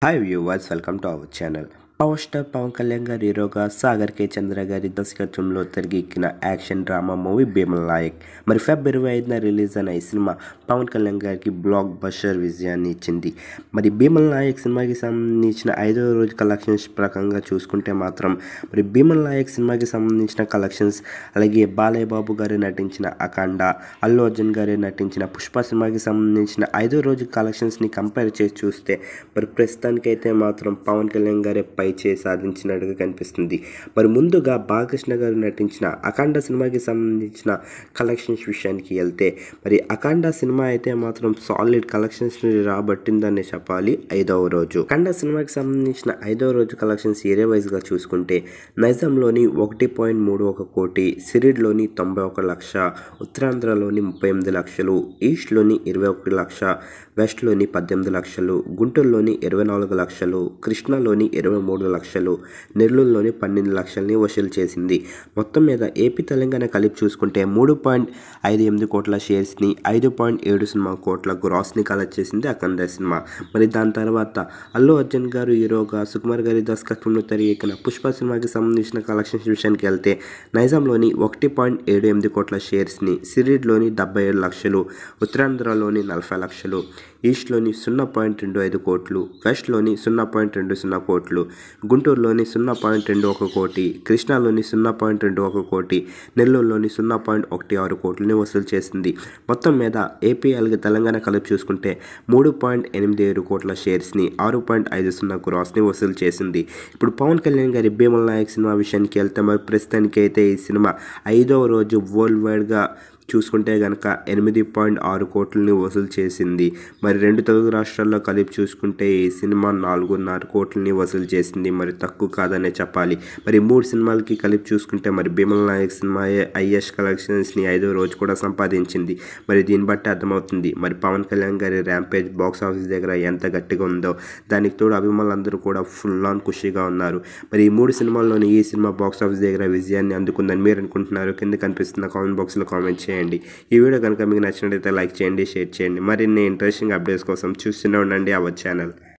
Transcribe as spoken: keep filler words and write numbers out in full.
Hi viewers, welcome to our channel. Power star Pawan Kalyan గారి హీరోగా సాగర్ కే చంద్ర గారి దర్శకత్వంలో తెరకెక్కిన action drama movie Bheemla Nayak మరి ఫెబ్ ఇరవై ఐదున రిలీజ్ అయిన ఈ సినిమా పవన్ కళ్యాణ్ గారికి బ్లాక్ బస్టర్ విజయాన్ని ఇచ్చింది. మరి భీమల నాయక్ సినిమాకి సంబంధించిన ఐదవ రోజు కలెక్షన్స్ ప్రకారంగా చూసుకుంటే మాత్రం మరి భీమల నాయక్ సినిమాకి సంబంధించిన కలెక్షన్స్, అలాగే బాలయ్య బాబు గారు నటించిన అఖండ, అల్లు అర్జున్ గారు నటించిన పుష్ప సినిమాకి సంబంధించిన ఐదో రోజు కలెక్షన్స్ని కంపేర్ చేసి చూస్తే మరి ప్రస్తుతానికైతే మాత్రం పవన్ కళ్యాణ్ గారే పై చే సాధించినట్టుగా కనిపిస్తుంది. మరి ముందుగా బాలకృష్ణ గారు నటించిన అఖండ సినిమాకి సంబంధించిన కలెక్షన్స్ విషయానికి వెళ్తే మరి అఖండ సినిమా అయితే మాత్రం సాలిడ్ కలెక్షన్స్ రాబట్టిందని చెప్పాలి. ఐదవ రోజు అఖండ సినిమాకి సంబంధించిన ఐదవ రోజు కలెక్షన్స్ ఏరియా వైజ్గా చూసుకుంటే నైజాంలోని ఒకటి పాయింట్ మూడు ఒక కోటి, సిరిడ్లోని తొంభై ఒక లక్ష, ఉత్తరాంధ్రలోని ముప్పై ఎనిమిది లక్షలు, ఈస్ట్లోని ఇరవై ఒకటి లక్ష, వెస్ట్లోని పద్దెనిమిది లక్షలు, గుంటూరులోని ఇరవై నాలుగు లక్షలు, కృష్ణాలోని ఇరవై మూడు లక్షలు, నెల్లూరులోని పన్నెండు లక్షల్ని వసూలు చేసింది. మొత్తం మీద ఏపీ తెలంగాణ కలిపి చూసుకుంటే మూడు పాయింట్ ఐదు ఎనిమిది కోట్ల షేర్స్ని, ఐదు పాయింట్ ఏడు సున్నా కోట్ల గ్రాస్ని కలెక్ట్ చేసింది అఖండ సినిమా. మరి దాని తర్వాత అల్లు అర్జున్ గారు హీరోగా సుకుమార్ గారి దర్శకత్వంలో తెరకెక్కిన పుష్ప సినిమాకి సంబంధించిన కలెక్షన్స్ విషయానికి వెళ్తే నైజాంలోని ఒకటి పాయింట్ ఏడు ఎనిమిది కోట్ల షేర్స్ని, సిరిడ్లోని డెబ్బై ఏడు లక్షలు, ఉత్తరాంధ్రలోని నలభై లక్షలు, ఈస్ట్లోని సున్నా పాయింట్ రెండు ఐదు కోట్లు, వెస్ట్లోని సున్నా పాయింట్ రెండు సున్నా కోట్లు, గుంటూరులోని సున్నా పాయింట్ రెండు ఒక కోటి, కృష్ణాలోని సున్నా పాయింట్ రెండు ఒక కోటి, నెల్లూరులోని సున్నా పాయింట్ ఒకటి ఆరు కోట్లని వసూలు చేసింది. మొత్తం మీద ఏపీ అలాగే తెలంగాణ కలిపి చూసుకుంటే మూడు పాయింట్ ఎనిమిది ఏడు కోట్ల షేర్స్ని, ఆరు పాయింట్ ఐదు సున్నా క్రాస్ని వసూలు చేసింది. ఇప్పుడు పవన్ కళ్యాణ్ గారి భీమల నాయక్ సినిమా విషయానికి వెళ్తే మరి ప్రస్తుతానికి అయితే ఈ సినిమా ఐదవ రోజు వరల్డ్ వైడ్గా చూసుకుంటే కనుక ఎనిమిది పాయింట్ ఆరు కోట్లని వసూలు చేసింది. మరి రెండు తెలుగు రాష్ట్రాల్లో కలిపి చూసుకుంటే ఈ సినిమా నాలుగున్నర కోట్లని వసూలు చేసింది. మరి తక్కువ కాదనే చెప్పాలి. మరి మూడు సినిమాలకి కలిపి చూసుకుంటే మరి భీమల నాయక్ సినిమా హైయెస్ట్ కలెక్షన్స్ని ఐదో రోజు కూడా సంపాదించింది. మరి దీన్ని బట్టి అర్థమవుతుంది మరి పవన్ కళ్యాణ్ గారి ర్యాంపేజ్ బాక్స్ ఆఫీస్ దగ్గర ఎంత గట్టిగా ఉందో. దానికి తోడు అభిమానులందరూ కూడా ఫుల్ ఆన్ ఖుషిగా ఉన్నారు. మరి ఈ మూడు సినిమాల్లోని ఈ సినిమా బాక్స్ ఆఫీస్ దగ్గర విజయాన్ని అందుకుందని మీరు అనుకుంటున్నారు? కింద కనిపిస్తున్న కామెంట్ బాక్స్లో కామెంట్ చేయండి. ఈ వీడియో కనుక మీకు నచ్చినట్లయితే లైక్ చేయండి, షేర్ చేయండి. మరిన్ని ఇంట్రెస్టింగ్ అప్డేట్స్ కోసం చూస్తూనే ఉండండి అవర్ ఛానల్.